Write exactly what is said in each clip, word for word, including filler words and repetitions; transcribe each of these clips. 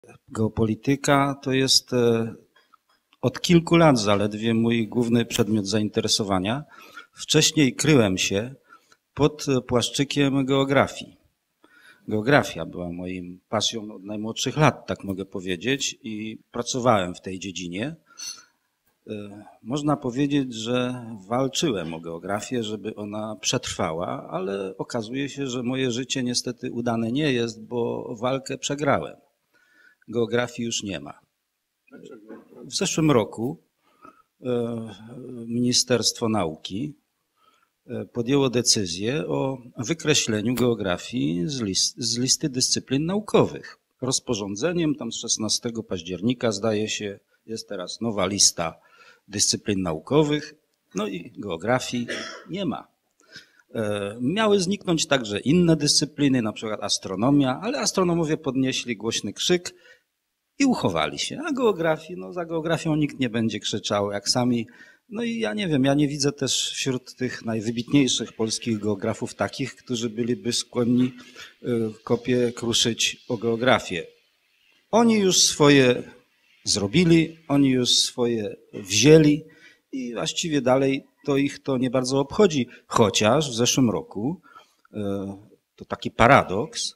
Geopolityka to jest od kilku lat zaledwie mój główny przedmiot zainteresowania. Wcześniej kryłem się pod płaszczykiem geografii. Geografia była moim pasją od najmłodszych lat, tak mogę powiedzieć, i pracowałem w tej dziedzinie. Można powiedzieć, że walczyłem o geografię, żeby ona przetrwała, ale okazuje się, że moje życie niestety udane nie jest, bo walkę przegrałem. Geografii już nie ma. W zeszłym roku Ministerstwo Nauki podjęło decyzję o wykreśleniu geografii z, list, z listy dyscyplin naukowych. Rozporządzeniem tam z szesnastego października, zdaje się, jest teraz nowa lista dyscyplin naukowych, no i geografii nie ma. Miały zniknąć także inne dyscypliny, na przykład astronomia, ale astronomowie podnieśli głośny krzyk i uchowali się. A geografii, no za geografią nikt nie będzie krzyczał, jak sami. No i ja nie wiem, ja nie widzę też wśród tych najwybitniejszych polskich geografów takich, którzy byliby skłonni kopie kruszyć o geografię. Oni już swoje zrobili, oni już swoje wzięli i właściwie dalej to ich to nie bardzo obchodzi. Chociaż w zeszłym roku, to taki paradoks,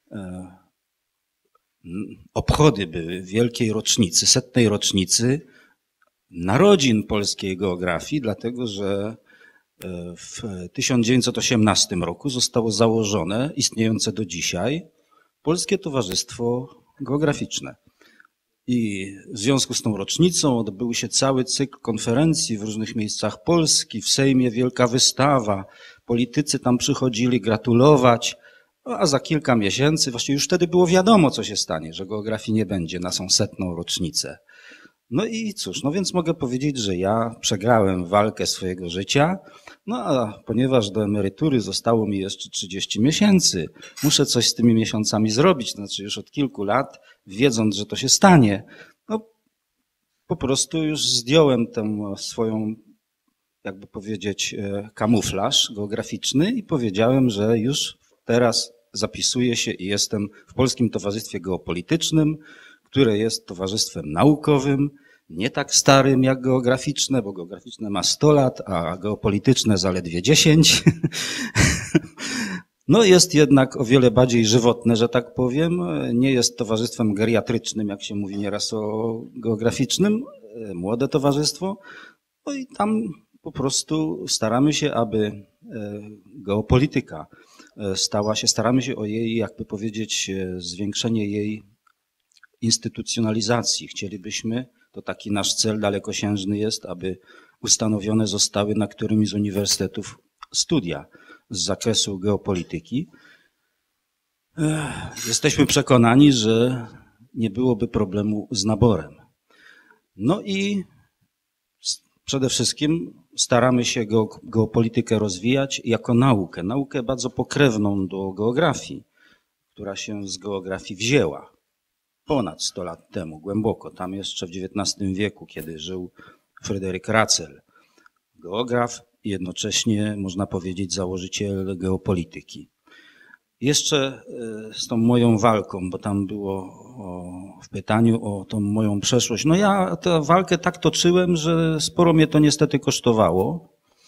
obchody były wielkiej rocznicy, setnej rocznicy narodzin polskiej geografii, dlatego że w tysiąc dziewięćset osiemnastym roku zostało założone, istniejące do dzisiaj, Polskie Towarzystwo Geograficzne. I w związku z tą rocznicą odbył się cały cykl konferencji w różnych miejscach Polski, w Sejmie wielka wystawa, politycy tam przychodzili gratulować, a za kilka miesięcy, właściwie już wtedy było wiadomo, co się stanie, że geografii nie będzie na tą setną rocznicę. No i cóż, no więc mogę powiedzieć, że ja przegrałem walkę swojego życia, no a ponieważ do emerytury zostało mi jeszcze trzydzieści miesięcy, muszę coś z tymi miesiącami zrobić, znaczy już od kilku lat, wiedząc, że to się stanie, no po prostu już zdjąłem tę swoją, jakby powiedzieć, kamuflaż geograficzny i powiedziałem, że już teraz zapisuję się i jestem w Polskim Towarzystwie Geopolitycznym, które jest towarzystwem naukowym, nie tak starym jak geograficzne, bo geograficzne ma sto lat, a geopolityczne zaledwie dziesięć. No jest jednak o wiele bardziej żywotne, że tak powiem. Nie jest towarzystwem geriatrycznym, jak się mówi nieraz o geograficznym. Młode towarzystwo. No i tam po prostu staramy się, aby geopolityka stała się, staramy się o jej, jakby powiedzieć, zwiększenie jej instytucjonalizacji. Chcielibyśmy, to taki nasz cel dalekosiężny jest, aby ustanowione zostały na którymś z uniwersytetów studia z zakresu geopolityki. Jesteśmy przekonani, że nie byłoby problemu z naborem. No i przede wszystkim staramy się geopolitykę rozwijać jako naukę. Naukę bardzo pokrewną do geografii, która się z geografii wzięła ponad sto lat temu, głęboko. Tam jeszcze w dziewiętnastym wieku, kiedy żył Fryderyk Racel, geograf i jednocześnie, można powiedzieć, założyciel geopolityki. Jeszcze z tą moją walką, bo tam było o, w pytaniu o tą moją przeszłość. No ja tę walkę tak toczyłem, że sporo mnie to niestety kosztowało.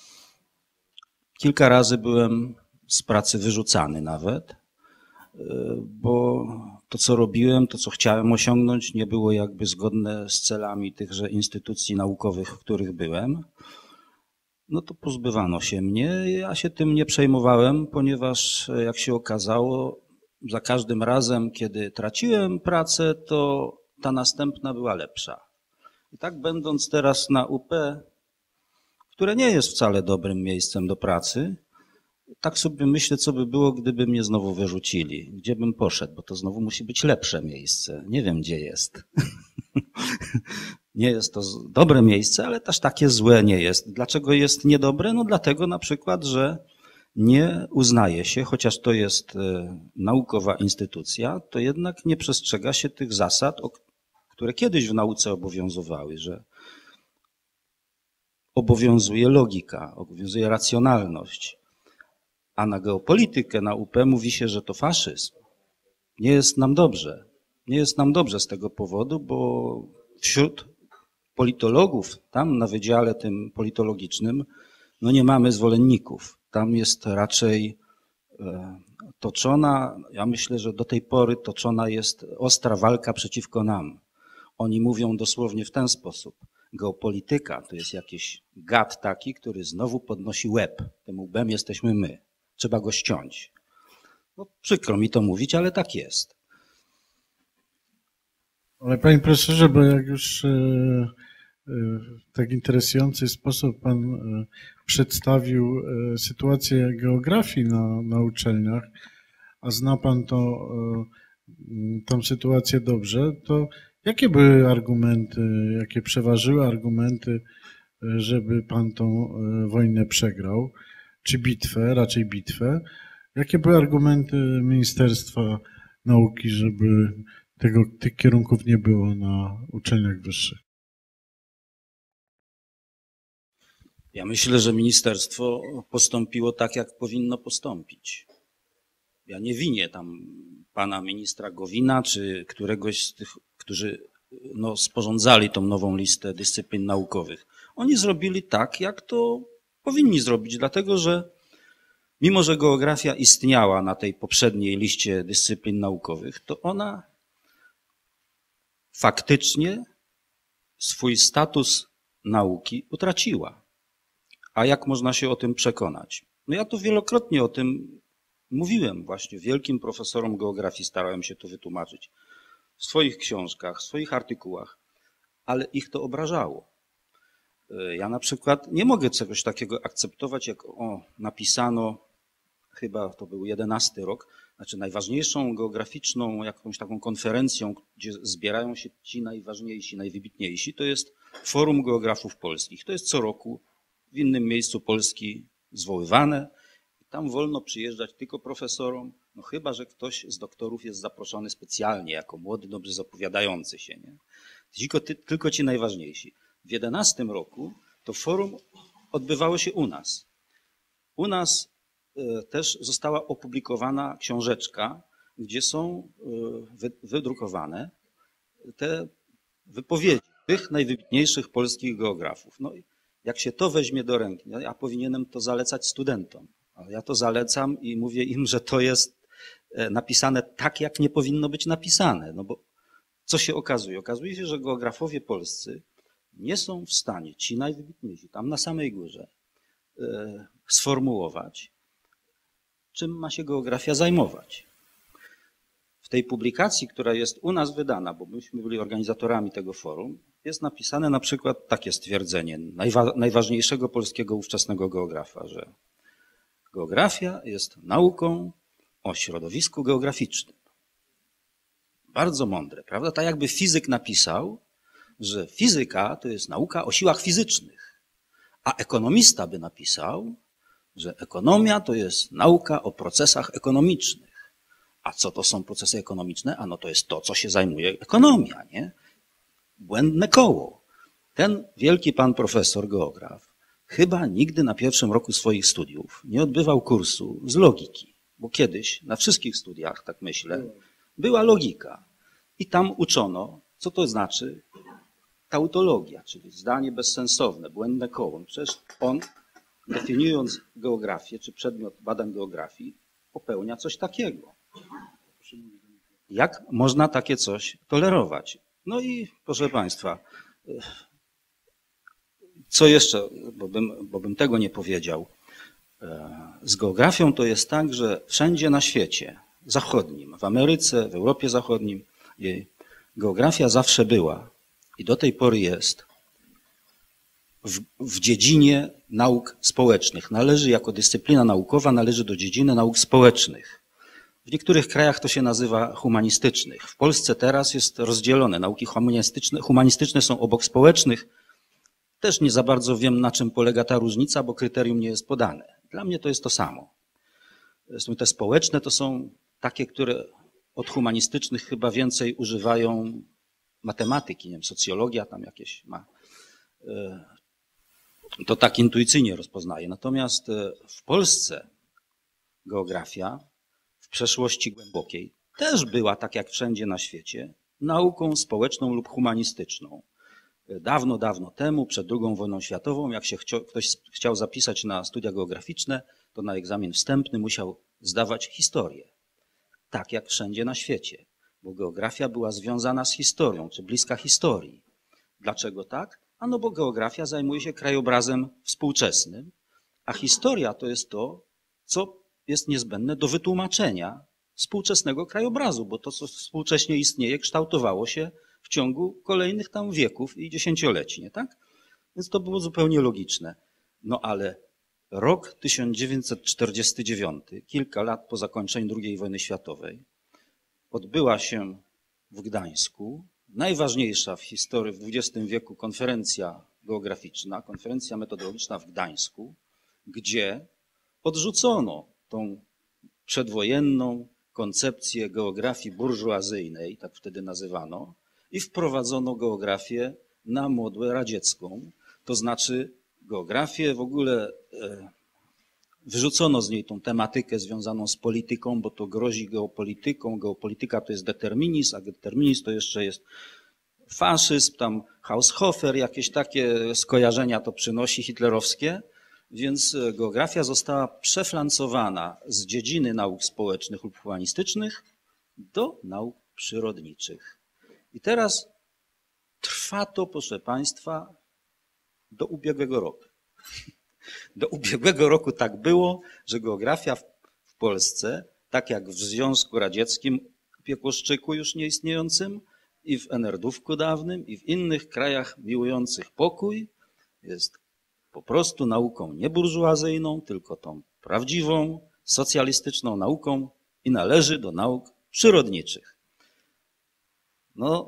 Kilka razy byłem z pracy wyrzucany nawet, bo to, co robiłem, to, co chciałem osiągnąć, nie było jakby zgodne z celami tychże instytucji naukowych, w których byłem. No to pozbywano się mnie. Ja się tym nie przejmowałem, ponieważ jak się okazało, za każdym razem, kiedy traciłem pracę, to ta następna była lepsza. I tak będąc teraz na U P, które nie jest wcale dobrym miejscem do pracy, tak sobie myślę, co by było, gdyby mnie znowu wyrzucili. Gdzie bym poszedł, bo to znowu musi być lepsze miejsce. Nie wiem, gdzie jest. Nie jest to dobre miejsce, ale też takie złe nie jest. Dlaczego jest niedobre? No dlatego na przykład, że nie uznaje się, chociaż to jest naukowa instytucja, to jednak nie przestrzega się tych zasad, które kiedyś w nauce obowiązywały, że obowiązuje logika, obowiązuje racjonalność. A na geopolitykę, na U P mówi się, że to faszyzm. Nie jest nam dobrze. Nie jest nam dobrze z tego powodu, bo wśród politologów, tam na wydziale tym politologicznym, no nie mamy zwolenników. Tam jest raczej toczona, ja myślę, że do tej pory toczona jest ostra walka przeciwko nam. Oni mówią dosłownie w ten sposób. Geopolityka to jest jakiś gad taki, który znowu podnosi łeb. Tym łbem jesteśmy my. Trzeba go ściąć. No, przykro mi to mówić, ale tak jest. Ale panie profesorze, bo jak już w tak interesujący sposób pan przedstawił sytuację geografii na, na uczelniach, a zna pan to, tą sytuację dobrze, to jakie były argumenty, jakie przeważyły argumenty, żeby pan tą wojnę przegrał, czy bitwę, raczej bitwę? Jakie były argumenty Ministerstwa Nauki, żeby tego, tych kierunków nie było na uczelniach wyższych? Ja myślę, że ministerstwo postąpiło tak, jak powinno postąpić. Ja nie winię tam pana ministra Gowina, czy któregoś z tych, którzy no, sporządzali tą nową listę dyscyplin naukowych. Oni zrobili tak, jak to powinni zrobić, dlatego że mimo, że geografia istniała na tej poprzedniej liście dyscyplin naukowych, to ona faktycznie swój status nauki utraciła. A jak można się o tym przekonać? No ja to wielokrotnie o tym mówiłem właśnie wielkim profesorom geografii, starałem się to wytłumaczyć w swoich książkach, w swoich artykułach, ale ich to obrażało. Ja na przykład nie mogę czegoś takiego akceptować, jak o, napisano, chyba to był jedenasty rok, znaczy najważniejszą geograficzną jakąś taką konferencją, gdzie zbierają się ci najważniejsi, najwybitniejsi, to jest Forum Geografów Polskich. To jest co roku w innym miejscu Polski zwoływane. Tam wolno przyjeżdżać tylko profesorom, no chyba że ktoś z doktorów jest zaproszony specjalnie, jako młody, dobrze zapowiadający się. Nie? Tylko, tylko ci najważniejsi. W jedenastym roku to forum odbywało się u nas. U nas też została opublikowana książeczka, gdzie są wydrukowane te wypowiedzi tych najwybitniejszych polskich geografów. No i jak się to weźmie do ręki, ja powinienem to zalecać studentom, ale ja to zalecam i mówię im, że to jest napisane tak, jak nie powinno być napisane. No bo co się okazuje? Okazuje się, że geografowie polscy nie są w stanie, ci najwybitniejsi, tam na samej górze, sformułować, czym ma się geografia zajmować. W tej publikacji, która jest u nas wydana, bo myśmy byli organizatorami tego forum, jest napisane na przykład takie stwierdzenie najwa najważniejszego polskiego ówczesnego geografa, że geografia jest nauką o środowisku geograficznym. Bardzo mądre, prawda? Tak jakby fizyk napisał, że fizyka to jest nauka o siłach fizycznych, a ekonomista by napisał, że ekonomia to jest nauka o procesach ekonomicznych. A co to są procesy ekonomiczne? A no to jest to, co się zajmuje ekonomia, nie? Błędne koło. Ten wielki pan profesor, geograf, chyba nigdy na pierwszym roku swoich studiów nie odbywał kursu z logiki, bo kiedyś na wszystkich studiach, tak myślę, była logika. I tam uczono, co to znaczy tautologia, czyli zdanie bezsensowne, błędne koło. Przecież on, definiując geografię, czy przedmiot badań geografii, popełnia coś takiego. Jak można takie coś tolerować? No i proszę państwa, co jeszcze, bo bym, bo bym tego nie powiedział. Z geografią to jest tak, że wszędzie na świecie zachodnim, w Ameryce, w Europie Zachodnim, jej geografia zawsze była i do tej pory jest w, w dziedzinie nauk społecznych. Należy jako dyscyplina naukowa, należy do dziedziny nauk społecznych. W niektórych krajach to się nazywa humanistycznych. W Polsce teraz jest rozdzielone. Nauki humanistyczne, humanistyczne są obok społecznych. Też nie za bardzo wiem, na czym polega ta różnica, bo kryterium nie jest podane. Dla mnie to jest to samo. Zresztą te społeczne to są takie, które od humanistycznych chyba więcej używają matematyki, nie wiem, socjologia tam jakieś ma. To tak intuicyjnie rozpoznaje. Natomiast w Polsce geografia w przeszłości głębokiej, też była, tak jak wszędzie na świecie, nauką społeczną lub humanistyczną. Dawno, dawno temu, przed drugą wojną światową, jak się chcio, ktoś chciał zapisać na studia geograficzne, to na egzamin wstępny musiał zdawać historię. Tak jak wszędzie na świecie, bo geografia była związana z historią, czy bliska historii. Dlaczego tak? Ano bo geografia zajmuje się krajobrazem współczesnym, a historia to jest to, co jest niezbędne do wytłumaczenia współczesnego krajobrazu, bo to, co współcześnie istnieje, kształtowało się w ciągu kolejnych tam wieków i dziesięcioleci, nie tak? Więc to było zupełnie logiczne. No ale rok tysiąc dziewięćset czterdziesty dziewiąty, kilka lat po zakończeniu drugiej wojny światowej, odbyła się w Gdańsku najważniejsza w historii w dwudziestym wieku konferencja geograficzna, konferencja metodologiczna w Gdańsku, gdzie odrzucono tą przedwojenną koncepcję geografii burżuazyjnej, tak wtedy nazywano, i wprowadzono geografię na modłę radziecką, to znaczy geografię w ogóle wyrzucono z niej tą tematykę związaną z polityką, bo to grozi geopolityką. Geopolityka to jest determinizm, a determinizm to jeszcze jest faszyzm, tam Haushofer, jakieś takie skojarzenia to przynosi hitlerowskie. Więc geografia została przeflancowana z dziedziny nauk społecznych lub humanistycznych do nauk przyrodniczych. I teraz trwa to, proszę Państwa, do ubiegłego roku. Do ubiegłego roku tak było, że geografia w Polsce, tak jak w Związku Radzieckim, Piekłoszczyku już nieistniejącym, i w Enerdówku dawnym, i w innych krajach miłujących pokój, jest po prostu nauką nie burżuazyjną, tylko tą prawdziwą, socjalistyczną nauką i należy do nauk przyrodniczych. No,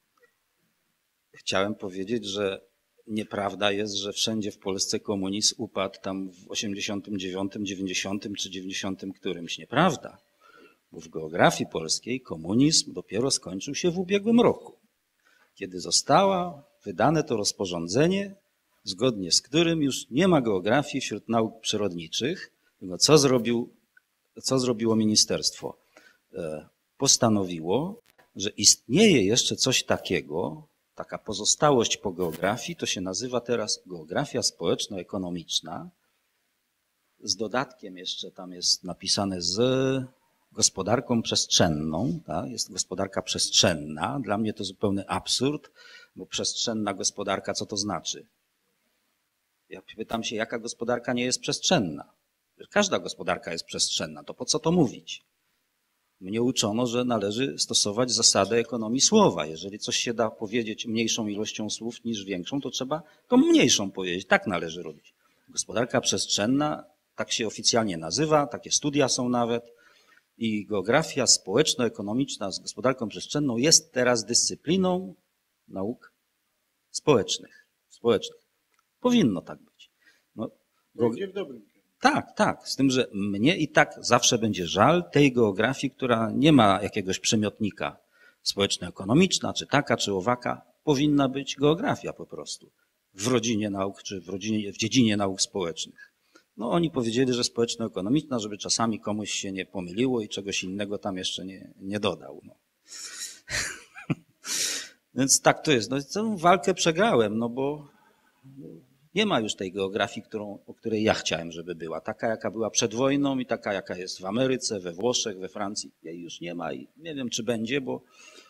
chciałem powiedzieć, że nieprawda jest, że wszędzie w Polsce komunizm upadł tam w osiemdziesiątym dziewiątym, dziewięćdziesiątym czy dziewięćdziesiątym którymś. Nieprawda, bo w geografii polskiej komunizm dopiero skończył się w ubiegłym roku, kiedy zostało wydane to rozporządzenie, zgodnie z którym już nie ma geografii wśród nauk przyrodniczych, tylko co, zrobił, co zrobiło ministerstwo? Postanowiło, że istnieje jeszcze coś takiego, taka pozostałość po geografii, to się nazywa teraz geografia społeczno-ekonomiczna. Z dodatkiem jeszcze tam jest napisane z gospodarką przestrzenną, tak? Jest gospodarka przestrzenna. Dla mnie to zupełny absurd, bo przestrzenna gospodarka, co to znaczy? Ja pytam się, jaka gospodarka nie jest przestrzenna? Każda gospodarka jest przestrzenna, to po co to mówić? Mnie uczono, że należy stosować zasadę ekonomii słowa. Jeżeli coś się da powiedzieć mniejszą ilością słów niż większą, to trzeba tą mniejszą powiedzieć. Tak należy robić. Gospodarka przestrzenna, tak się oficjalnie nazywa, takie studia są nawet. I geografia społeczno-ekonomiczna z gospodarką przestrzenną jest teraz dyscypliną nauk społecznych. społecznych. Powinno tak być. No, go... w dobrym kierunku. Tak, tak. Z tym, że mnie i tak zawsze będzie żal tej geografii, która nie ma jakiegoś przymiotnika społeczno-ekonomiczna, czy taka, czy owaka. Powinna być geografia po prostu w rodzinie nauk, czy w, rodzinie, w dziedzinie nauk społecznych. No oni powiedzieli, że społeczno-ekonomiczna, żeby czasami komuś się nie pomyliło i czegoś innego tam jeszcze nie, nie dodał. No. Więc tak to jest. No, tę walkę przegrałem, no bo nie ma już tej geografii, którą, o której ja chciałem, żeby była. Taka, jaka była przed wojną i taka, jaka jest w Ameryce, we Włoszech, we Francji. Jej już nie ma i nie wiem, czy będzie, bo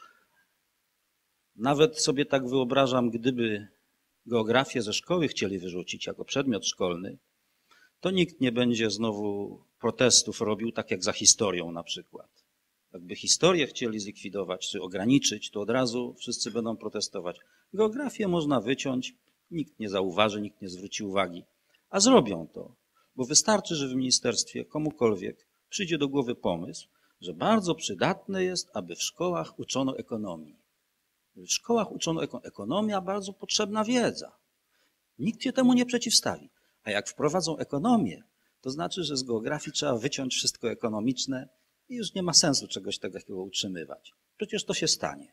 nawet sobie tak wyobrażam, gdyby geografię ze szkoły chcieli wyrzucić jako przedmiot szkolny, to nikt nie będzie znowu protestów robił, tak jak za historią na przykład. Jakby historię chcieli zlikwidować czy ograniczyć, to od razu wszyscy będą protestować. Geografię można wyciąć, nikt nie zauważy, nikt nie zwróci uwagi. A zrobią to, bo wystarczy, że w ministerstwie komukolwiek przyjdzie do głowy pomysł, że bardzo przydatne jest, aby w szkołach uczono ekonomii. W szkołach uczono ekonomię. Ekonomia, bardzo potrzebna wiedza. Nikt się temu nie przeciwstawi. A jak wprowadzą ekonomię, to znaczy, że z geografii trzeba wyciąć wszystko ekonomiczne i już nie ma sensu czegoś takiego utrzymywać. Przecież to się stanie.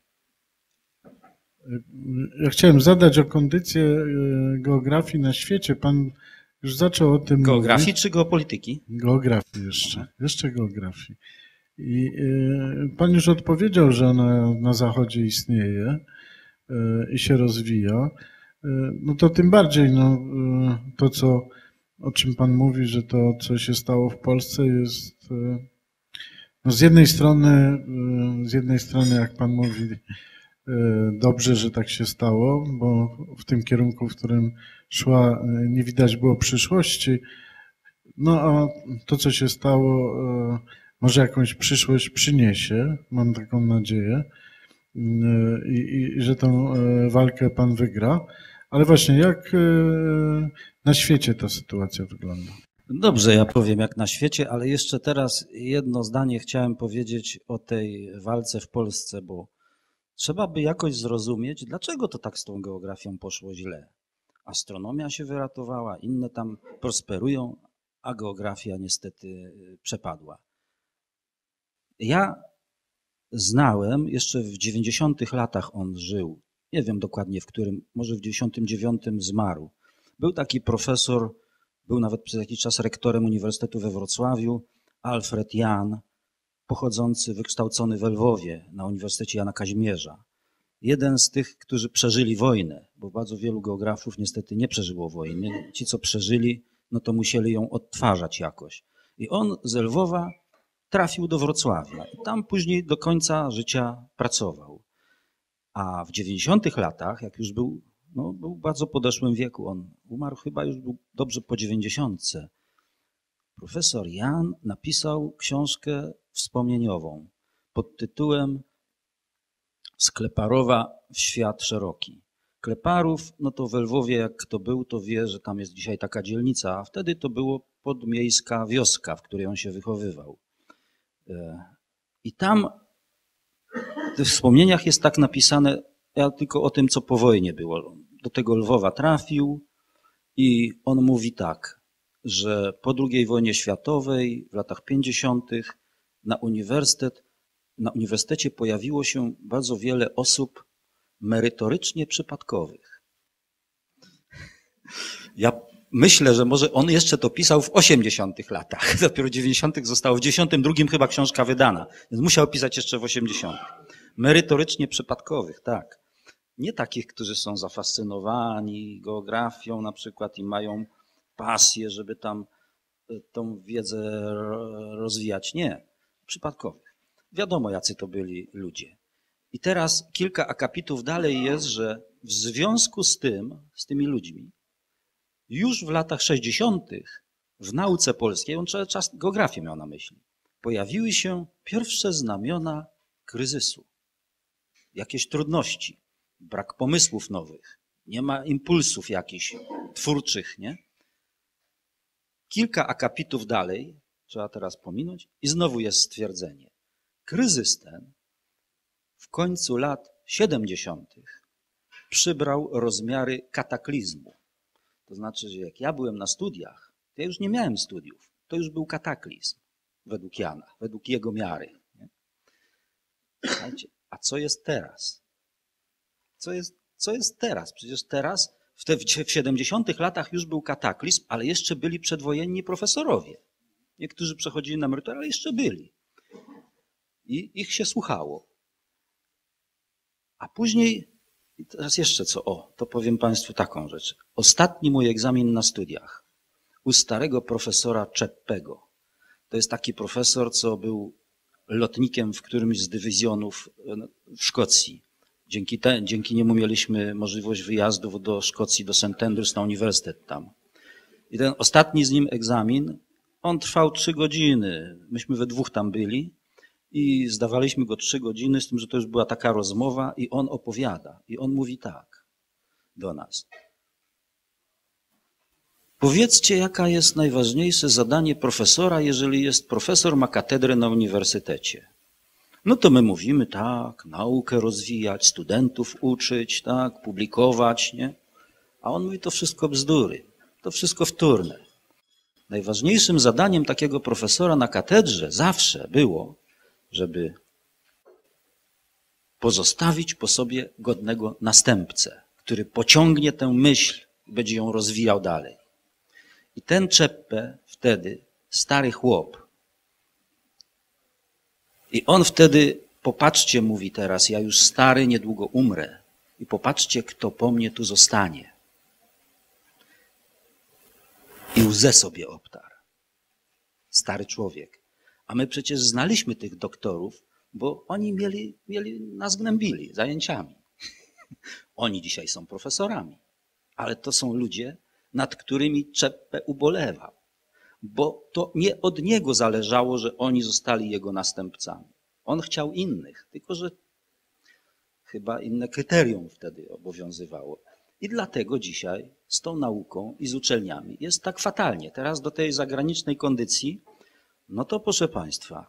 Ja chciałem zadać o kondycję geografii na świecie. Pan już zaczął o tym Geografii mówić. czy geopolityki? Geografii jeszcze. Jeszcze geografii. I pan już odpowiedział, że ona na Zachodzie istnieje i się rozwija. No to tym bardziej no, to, co, o czym pan mówi, że to, co się stało w Polsce jest no z jednej strony, z jednej strony, jak pan mówi, dobrze, że tak się stało, bo w tym kierunku, w którym szła, nie widać było przyszłości. No a to, co się stało, może jakąś przyszłość przyniesie, mam taką nadzieję, i, i że tą walkę pan wygra. Ale właśnie, jak na świecie ta sytuacja wygląda? Dobrze, ja powiem jak na świecie, ale jeszcze teraz jedno zdanie chciałem powiedzieć o tej walce w Polsce, bo trzeba by jakoś zrozumieć, dlaczego to tak z tą geografią poszło źle. Astronomia się wyratowała, inne tam prosperują, a geografia niestety przepadła. Ja znałem, jeszcze w dziewięćdziesiątych latach on żył, nie wiem dokładnie w którym, może w dziewięćdziesiątym dziewiątym zmarł. Był taki profesor, był nawet przez jakiś czas rektorem Uniwersytetu we Wrocławiu, Alfred Jahn, pochodzący, wykształcony we Lwowie na Uniwersytecie Jana Kazimierza. Jeden z tych, którzy przeżyli wojnę, bo bardzo wielu geografów niestety nie przeżyło wojny. Ci, co przeżyli, no to musieli ją odtwarzać jakoś. I on z Lwowa trafił do Wrocławia i tam później do końca życia pracował. A w dziewięćdziesiątych latach, jak już był, no, był w bardzo podeszłym wieku, on umarł chyba już był dobrze po dziewięćdziesiątce, profesor Jahn napisał książkę wspomnieniową pod tytułem Z Kleparowa w świat szeroki. Kleparów, no to we Lwowie, jak kto był, to wie, że tam jest dzisiaj taka dzielnica, a wtedy to było podmiejska wioska, w której on się wychowywał. I tam w tych wspomnieniach jest tak napisane, ja tylko o tym, co po wojnie było. Do tego Lwowa trafił i on mówi tak, że po drugiej wojnie światowej w latach pięćdziesiątych na uniwersytet, na uniwersytecie pojawiło się bardzo wiele osób merytorycznie przypadkowych. Ja myślę, że może on jeszcze to pisał w osiemdziesiątych latach. Dopiero w dziewięćdziesiątych zostało, w dziewięćdziesiątym drugim chyba książka wydana, więc musiał pisać jeszcze w osiemdziesiątych. Merytorycznie przypadkowych, tak. Nie takich, którzy są zafascynowani geografią na przykład i mają pasję, żeby tam tą wiedzę rozwijać. Nie, przypadkowych. Wiadomo, jacy to byli ludzie. I teraz kilka akapitów dalej jest, że w związku z tym, z tymi ludźmi, już w latach sześćdziesiątych w nauce polskiej, on czas geografię miał na myśli, pojawiły się pierwsze znamiona kryzysu. Jakieś trudności, brak pomysłów nowych, nie ma impulsów jakichś twórczych, nie? Kilka akapitów dalej, trzeba teraz pominąć, i znowu jest stwierdzenie. Kryzys ten w końcu lat siedemdziesiątych przybrał rozmiary kataklizmu. To znaczy, że jak ja byłem na studiach, to ja już nie miałem studiów. To już był kataklizm według Jana, według jego miary. Nie? Słuchajcie, a co jest teraz? Co jest, co jest teraz? Przecież teraz, w, te, w siedemdziesiątych latach już był kataklizm, ale jeszcze byli przedwojenni profesorowie. Niektórzy przechodzili na emeryturę, ale jeszcze byli. I ich się słuchało. A później, i teraz jeszcze co, o, to powiem Państwu taką rzecz. Ostatni mój egzamin na studiach u starego profesora Czeppego. To jest taki profesor, co był lotnikiem w którymś z dywizjonów w Szkocji. Dzięki, te, dzięki niemu mieliśmy możliwość wyjazdów do Szkocji, do Saint Andrews na uniwersytet tam. I ten ostatni z nim egzamin, on trwał trzy godziny. Myśmy we dwóch tam byli i zdawaliśmy go trzy godziny, z tym, że to już była taka rozmowa i on opowiada. I on mówi tak do nas. Powiedzcie, jaka jest najważniejsze zadanie profesora, jeżeli jest profesor, ma katedrę na uniwersytecie. No to my mówimy tak, naukę rozwijać, studentów uczyć, tak, publikować, nie? A on mówi, to wszystko bzdury, to wszystko wtórne. Najważniejszym zadaniem takiego profesora na katedrze zawsze było, żeby pozostawić po sobie godnego następcę, który pociągnie tę myśl i będzie ją rozwijał dalej. I ten Czeppe wtedy, stary chłop, I on wtedy, popatrzcie, mówi teraz, ja już stary, niedługo umrę. I popatrzcie, kto po mnie tu zostanie. I łzę sobie obtarł. Stary człowiek. A my przecież znaliśmy tych doktorów, bo oni mieli, mieli nas gnębili zajęciami. Oni dzisiaj są profesorami. Ale to są ludzie, nad którymi Czeppe ubolewał. Bo to nie od niego zależało, że oni zostali jego następcami. On chciał innych, tylko że chyba inne kryterium wtedy obowiązywało. I dlatego dzisiaj z tą nauką i z uczelniami jest tak fatalnie. Teraz do tej zagranicznej kondycji, no to proszę Państwa,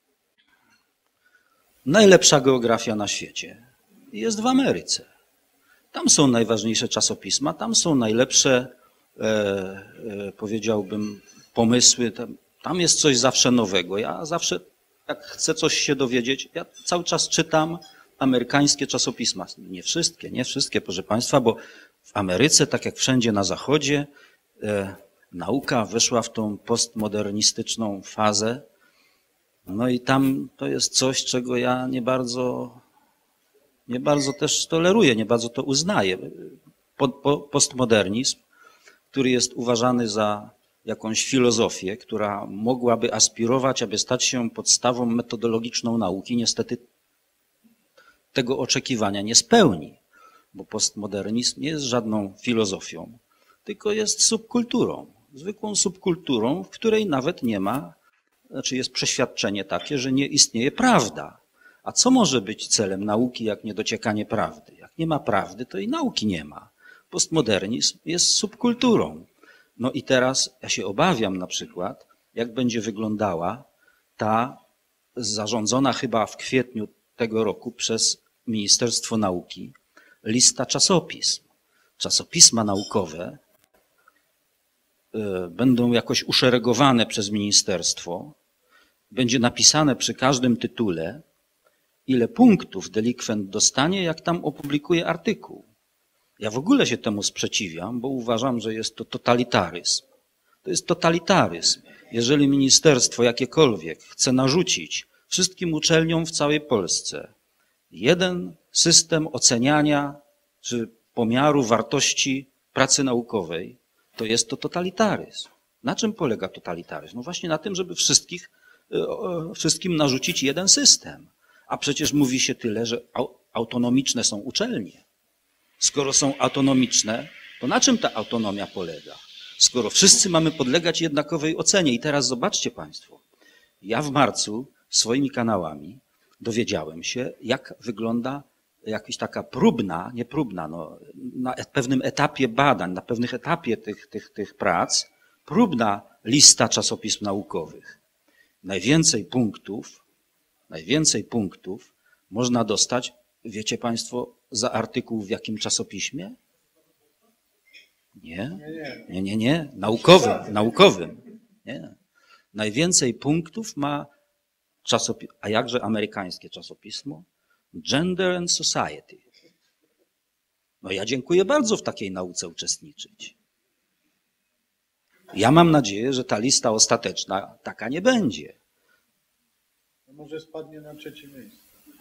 najlepsza geografia na świecie jest w Ameryce. Tam są najważniejsze czasopisma, tam są najlepsze, e, e, powiedziałbym, pomysły. Tam, tam jest coś zawsze nowego. Ja zawsze, jak chcę coś się dowiedzieć, ja cały czas czytam amerykańskie czasopisma. Nie wszystkie, nie wszystkie, proszę Państwa, bo w Ameryce, tak jak wszędzie na Zachodzie, e, nauka weszła w tą postmodernistyczną fazę. No i tam to jest coś, czego ja nie bardzo, nie bardzo też toleruję, nie bardzo to uznaję. Po, po, postmodernizm, który jest uważany za jakąś filozofię, która mogłaby aspirować, aby stać się podstawą metodologiczną nauki, niestety tego oczekiwania nie spełni, bo postmodernizm nie jest żadną filozofią, tylko jest subkulturą, zwykłą subkulturą, w której nawet nie ma, znaczy jest przeświadczenie takie, że nie istnieje prawda. A co może być celem nauki, jak nie dociekanie prawdy? Jak nie ma prawdy, to i nauki nie ma. Postmodernizm jest subkulturą. No i teraz ja się obawiam na przykład, jak będzie wyglądała ta zarządzona chyba w kwietniu tego roku przez Ministerstwo Nauki lista czasopism. Czasopisma naukowe będą jakoś uszeregowane przez ministerstwo. Będzie napisane przy każdym tytule, ile punktów delikwent dostanie, jak tam opublikuje artykuł. Ja w ogóle się temu sprzeciwiam, bo uważam, że jest to totalitaryzm. To jest totalitaryzm. Jeżeli ministerstwo jakiekolwiek chce narzucić wszystkim uczelniom w całej Polsce jeden system oceniania czy pomiaru wartości pracy naukowej, to jest to totalitaryzm. Na czym polega totalitaryzm? No właśnie na tym, żeby wszystkich, wszystkim narzucić jeden system. A przecież mówi się tyle, że autonomiczne są uczelnie. Skoro są autonomiczne, to na czym ta autonomia polega? Skoro wszyscy mamy podlegać jednakowej ocenie. I teraz zobaczcie Państwo, ja w marcu swoimi kanałami dowiedziałem się, jak wygląda jakaś taka próbna, nie próbna, no, na pewnym etapie badań, na pewnym etapie tych, tych, tych prac, próbna lista czasopism naukowych. Najwięcej punktów, najwięcej punktów można dostać, wiecie Państwo, za artykuł w jakim czasopiśmie? Nie? Nie, nie, nie. Naukowym, naukowym. Nie. Najwięcej punktów ma czasopismo, a jakże amerykańskie czasopismo? Gender and Society. No ja dziękuję bardzo w takiej nauce uczestniczyć. Ja mam nadzieję, że ta lista ostateczna taka nie będzie. No może spadnie na trzecie miejsce.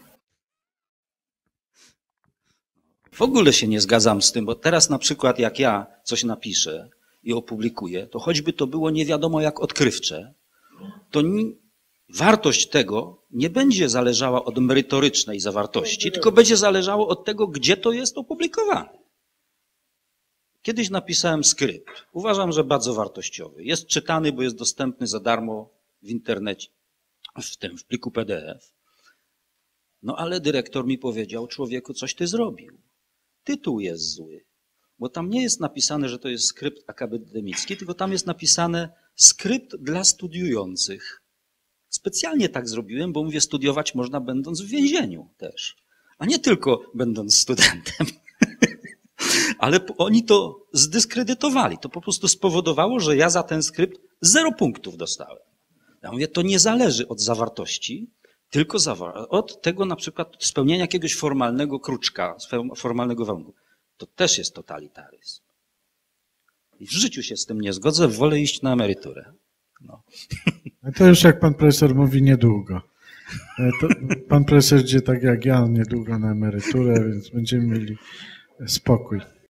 W ogóle się nie zgadzam z tym, bo teraz na przykład jak ja coś napiszę i opublikuję, to choćby to było nie wiadomo jak odkrywcze, to ni- wartość tego nie będzie zależała od merytorycznej zawartości, tylko będzie zależało od tego, gdzie to jest opublikowane. Kiedyś napisałem skrypt. Uważam, że bardzo wartościowy. Jest czytany, bo jest dostępny za darmo w internecie, w tym, w pliku P D F. No ale dyrektor mi powiedział, człowieku, coś ty zrobił. Tytuł jest zły, bo tam nie jest napisane, że to jest skrypt akademicki, tylko tam jest napisane skrypt dla studiujących. Specjalnie tak zrobiłem, bo mówię, studiować można będąc w więzieniu też, a nie tylko będąc studentem. Ale oni to zdyskredytowali. To po prostu spowodowało, że ja za ten skrypt zero punktów dostałem. Ja mówię, to nie zależy od zawartości, tylko od tego na przykład spełnienia jakiegoś formalnego kruczka, formalnego warunku. To też jest totalitaryzm. I w życiu się z tym nie zgodzę, wolę iść na emeryturę. No. A to już jak pan profesor mówi niedługo. E, To pan profesor idzie tak jak ja niedługo na emeryturę, więc będziemy mieli spokój.